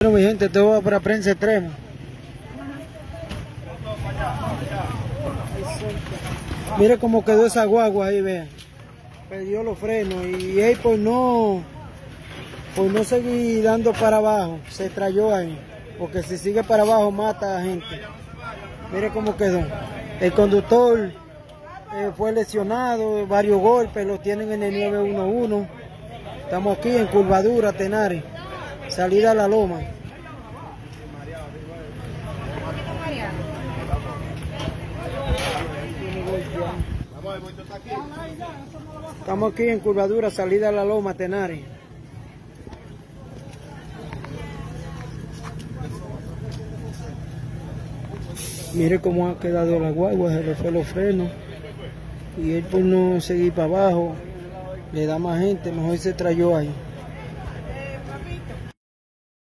Bueno, mi gente, todo va para prensa extremo. Mire cómo quedó esa guagua ahí, vean. Perdió los frenos y él por no seguir dando para abajo, se estrelló ahí. Porque si sigue para abajo mata a gente. Mire cómo quedó. El conductor fue lesionado, varios golpes, lo tienen en el 911. Estamos aquí en Curvadura, Tenares, salida a la Loma. Estamos aquí en Curvadura, salida a la Loma, Tenares. Mire cómo ha quedado la guagua, se le fue los frenos. Y él por no seguir para abajo, le da más gente, mejor se trayó ahí.